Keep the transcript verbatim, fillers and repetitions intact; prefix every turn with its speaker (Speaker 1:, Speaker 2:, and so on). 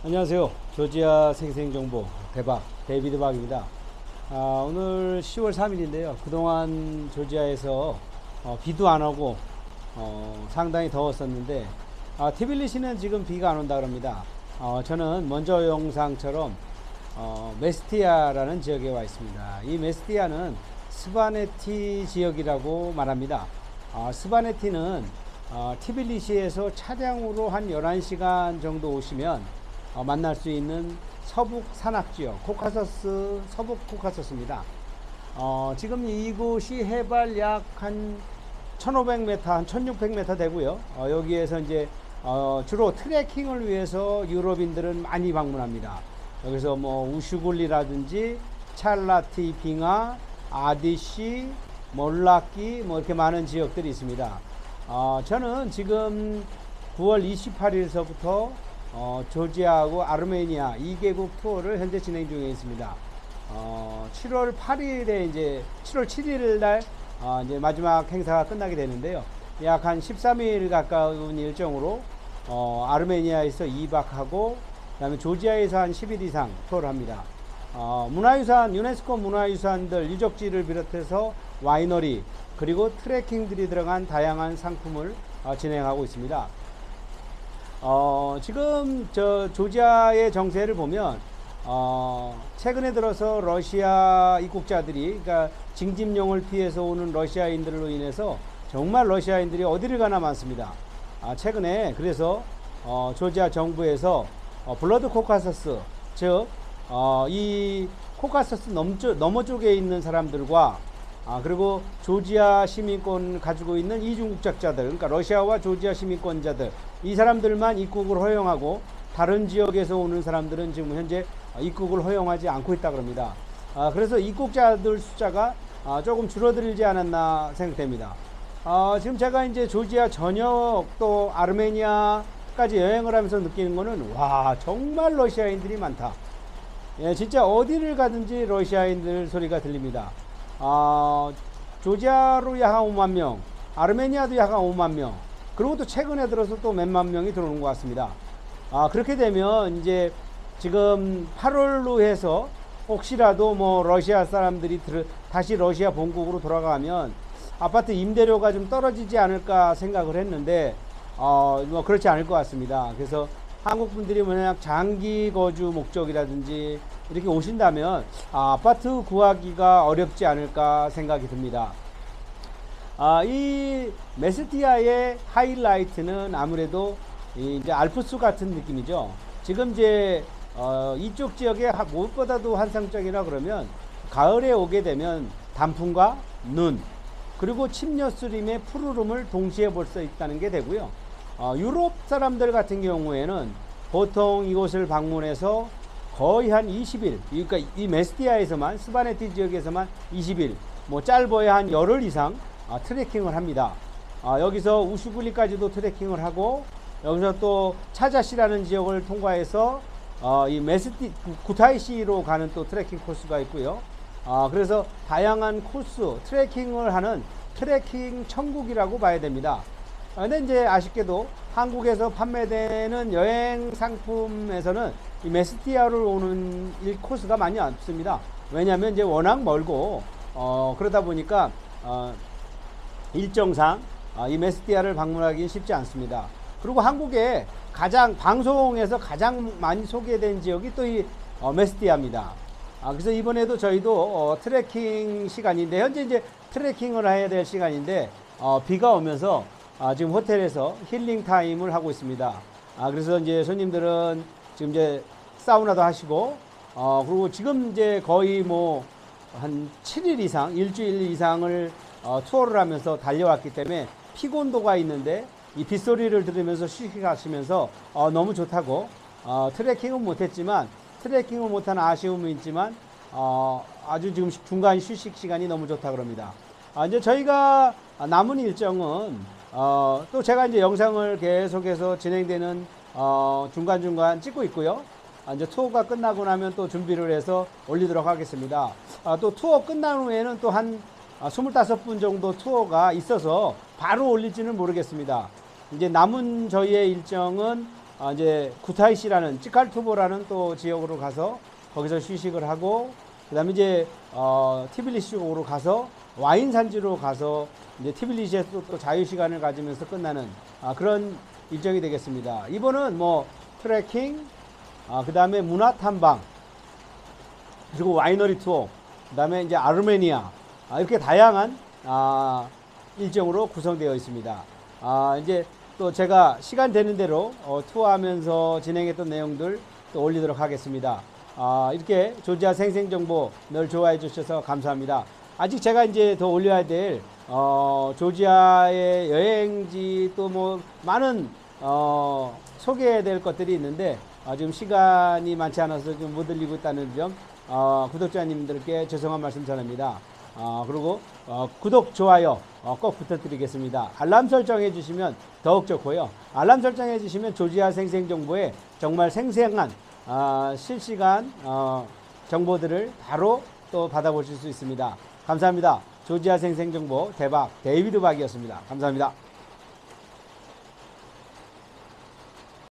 Speaker 1: 안녕하세요. 조지아 생생정보 대박 데이비드 박입니다. 아, 오늘 시월 삼일인데요. 그동안 조지아에서 어, 비도 안 오고 어, 상당히 더웠었는데 아, 티빌리시는 지금 비가 안 온다 그럽니다. 어, 저는 먼저 영상처럼 어, 메스티아라는 지역에 와 있습니다. 이 메스티아는 스바네티 지역이라고 말합니다. 아, 스바네티는 어, 티빌리시에서 차량으로 한 열한 시간 정도 오시면 어, 만날 수 있는 서북 산악지역 코카서스, 서북 코카서스입니다. 어, 지금 이곳이 해발 약 한 천오백 미터, 한 천육백 미터 되고요. 어, 여기에서 이제 어, 주로 트레킹을 위해서 유럽인들은 많이 방문합니다. 여기서 뭐 우슈굴리라든지 찰라티 빙하, 아디시, 몰라키 뭐 이렇게 많은 지역들이 있습니다. 어, 저는 지금 구월 이십팔일서부터 어, 조지아하고 아르메니아 이 개국 투어를 현재 진행 중에 있습니다. 어, 칠월 팔일에 이제 칠월 칠일 날 어, 이제 마지막 행사가 끝나게 되는데요. 약 한 십삼 일 가까운 일정으로 어, 아르메니아에서 이 박하고 그다음에 조지아에서 한 십 일 이상 투어를 합니다. 어, 문화유산, 유네스코 문화유산들 유적지를 비롯해서 와이너리 그리고 트레킹들이 들어간 다양한 상품을 어, 진행하고 있습니다. 어, 지금 저 조지아의 정세를 보면 어, 최근에 들어서 러시아 입국자들이 그러니까 징집용을 피해서 오는 러시아인들로 인해서 정말 러시아인들이 어디를 가나 많습니다. 아, 최근에 그래서 어, 조지아 정부에서 어, 블러드 코카서스 즉 어, 이 코카서스 넘쪽, 너머 쪽에 있는 사람들과 아, 그리고 조지아 시민권 가지고 있는 이중국적자들, 그러니까 러시아와 조지아 시민권자들, 이 사람들만 입국을 허용하고 다른 지역에서 오는 사람들은 지금 현재 입국을 허용하지 않고 있다 그럽니다. 아, 그래서 입국자들 숫자가 아, 조금 줄어들지 않았나 생각됩니다. 아, 지금 제가 이제 조지아 전역 또 아르메니아까지 여행을 하면서 느끼는 거는 와, 정말 러시아인들이 많다. 예, 진짜 어디를 가든지 러시아인들 소리가 들립니다. 아, 조지아로 약 한 오만 명, 아르메니아도 약 한 오만 명, 그리고 또 최근에 들어서 또 몇만 명이 들어오는 것 같습니다. 아, 그렇게 되면 이제 지금 팔월로 해서 혹시라도 뭐 러시아 사람들이 들, 다시 러시아 본국으로 돌아가면 아파트 임대료가 좀 떨어지지 않을까 생각을 했는데, 어, 뭐 그렇지 않을 것 같습니다. 그래서 한국 분들이 만약 장기 거주 목적이라든지 이렇게 오신다면 아, 아파트 구하기가 어렵지 않을까 생각이 듭니다. 아, 이 메스티아의 하이라이트는 아무래도 이제 알프스 같은 느낌이죠. 지금 이제 어, 이쪽 지역에 무엇보다도 환상적이라 그러면 가을에 오게 되면 단풍과 눈 그리고 침녀스림의 푸르름을 동시에 볼 수 있다는 게 되고요. 어, 유럽 사람들 같은 경우에는 보통 이곳을 방문해서 거의 한 이십 일, 그러니까 이 메스티아에서만, 스바네티 지역에서만 이십 일, 뭐 짧아야 한 열흘 이상 아, 트레킹을 합니다. 아, 여기서 우슈굴리까지도 트레킹을 하고, 여기서 또 차자시라는 지역을 통과해서 어, 이 메스티, 구타이시로 가는 또 트레킹 코스가 있고요. 아, 그래서 다양한 코스, 트레킹을 하는 트레킹 천국이라고 봐야 됩니다. 아, 근데 이제 아쉽게도 한국에서 판매되는 여행 상품에서는 이 메스티아를 오는 일 코스가 많이 없습니다. 왜냐하면 이제 워낙 멀고 어, 그러다 보니까 어, 일정상 어, 이 메스티아를 방문하기 쉽지 않습니다. 그리고 한국에 가장 방송에서 가장 많이 소개된 지역이 또 이 어, 메스티아입니다. 아, 그래서 이번에도 저희도 어, 트레킹 시간인데 현재 이제 트레킹을 해야 될 시간인데 어, 비가 오면서 아, 지금 호텔에서 힐링 타임을 하고 있습니다. 아, 그래서 이제 손님들은 지금 이제 사우나도 하시고, 어, 그리고 지금 이제 거의 뭐 한 칠 일 이상, 일주일 이상을 어, 투어를 하면서 달려왔기 때문에 피곤도가 있는데 이 빗소리를 들으면서 휴식하시면서 어, 너무 좋다고, 어, 트레킹은 못했지만, 트레킹을 못한 아쉬움은 있지만, 어, 아주 지금 중간 휴식 시간이 너무 좋다 그럽니다. 아, 이제 저희가 남은 일정은 어, 또 제가 이제 영상을 계속해서 진행되는 어, 중간중간 찍고 있고요. 아, 이제 투어가 끝나고 나면 또 준비를 해서 올리도록 하겠습니다. 아, 또 투어 끝난 후에는 또 한 아, 이십오 분 정도 투어가 있어서 바로 올릴지는 모르겠습니다. 이제 남은 저희의 일정은 아, 이제 구타이시라는 찌칼투보라는 또 지역으로 가서 거기서 휴식을 하고 그다음에 이제 어, 티빌리시 쪽으로 가서 와인 산지로 가서 이제 티빌리시에서 또, 또 자유 시간을 가지면서 끝나는 아, 그런 일정이 되겠습니다. 이번은 뭐 트레킹, 아, 그다음에 문화 탐방, 그리고 와이너리 투어, 그다음에 이제 아르메니아, 아, 이렇게 다양한 아, 일정으로 구성되어 있습니다. 아, 이제 또 제가 시간 되는 대로 어, 투어하면서 진행했던 내용들 또 올리도록 하겠습니다. 아, 이렇게 조지아 생생정보 늘 좋아해 주셔서 감사합니다. 아직 제가 이제 더 올려야 될 어, 조지아의 여행지 또 뭐 많은 어, 소개해야 될 것들이 있는데 아, 지금 시간이 많지 않아서 좀 못 올리고 있다는 점 어, 구독자님들께 죄송한 말씀 전합니다. 어, 그리고 어, 구독, 좋아요 어, 꼭 부탁드리겠습니다. 알람 설정해 주시면 더욱 좋고요. 알람 설정해 주시면 조지아 생생정보에 정말 생생한 어, 실시간 어, 정보들을 바로 또 받아보실 수 있습니다. 감사합니다. 조지아 생생정보 대박 데이비드 박이었습니다. 감사합니다.